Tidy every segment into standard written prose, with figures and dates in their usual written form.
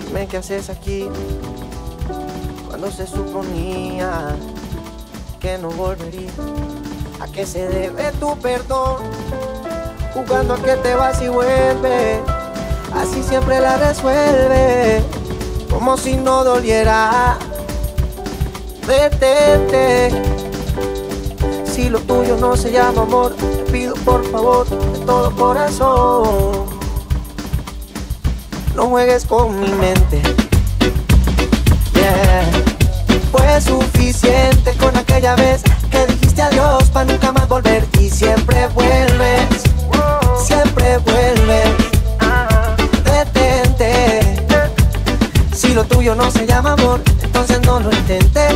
Dime qué haces aquí cuando se suponía que no volvería. ¿A qué se debe tu perdón? Jugando a que te vas y vuelves, así siempre la resuelve, como si no doliera. Detente, si lo tuyo no se llama amor, te pido por favor de todo corazón, no juegues con mi mente. Yeah. Fue suficiente con aquella vez que dijiste adiós para nunca más volver, y siempre vuelves, siempre vuelves. Detente, si lo tuyo no se llama amor, entonces no lo intentes.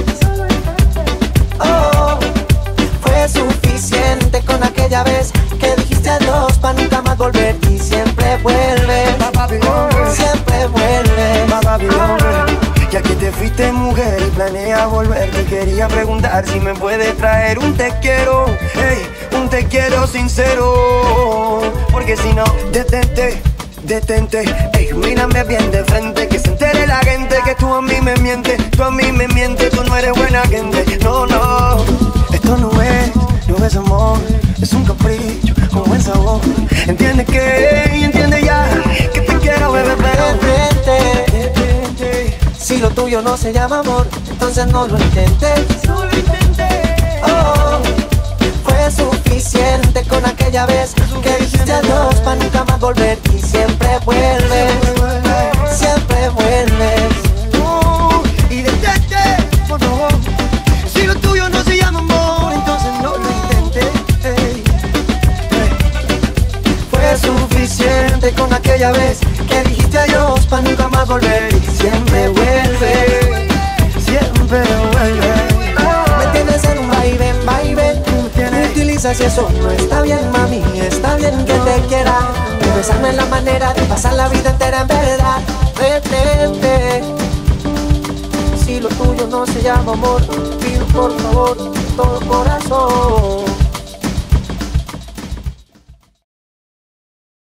Oh, fue suficiente con aquella vez que dijiste adiós para nunca más volver, y siempre vuelves, siempre vuelves. Ya que te fuiste mujer y planeas volver, te quería preguntar si me puedes traer un te quiero, hey, un te quiero sincero. Porque si no, detente, detente, hey, mírame bien de frente, que se entere la gente que tú a mí me mientes, tú a mí me mientes, tú no eres buena gente. No, no, esto no es amor, es un capricho con buen sabor. Entiende que, entiende ya, que te quiero, bebé, pero detente, si lo tuyo no se llama amor, entonces no lo intentes. no lo intenté. Oh, fue suficiente con aquella vez que dijiste adiós para nunca más volver, y siempre vuelves, siempre vuelves. Y detente, por favor, si lo tuyo no se llama amor, entonces no lo intenté. Fue suficiente con aquella vez que dijiste adiós para nunca más volver, y siempre vuelve, siempre vuelve. Me tienes en un vaivén, vaivén. Me utilizas y eso no está bien, mami. Está bien que te quiera, pero esa no es la manera de pasar la vida entera en verdad. Detente, si lo tuyo no se llama amor, te pido por favor de todo corazón.